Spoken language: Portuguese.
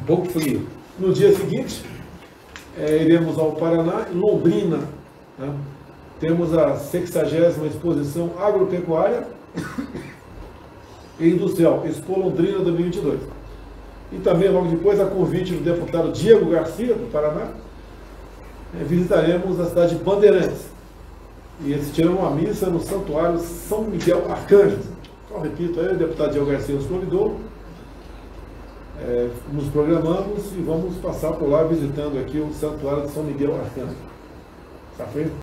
pouco frio. No dia seguinte, iremos ao Paraná, em Londrina, né? Temos a 60ª Exposição Agropecuária e Industrial, Expo Londrina 2022. E também, logo depois, a convite do deputado Diego Garcia, do Paraná, visitaremos a cidade de Bandeirantes e assistiremos uma missa no Santuário São Miguel Arcanjo. Então, repito, aí o deputado Diego Garcia nos convidou, nos programamos e vamos passar por lá visitando aqui o Santuário de São Miguel Arcanjo. Tá feito?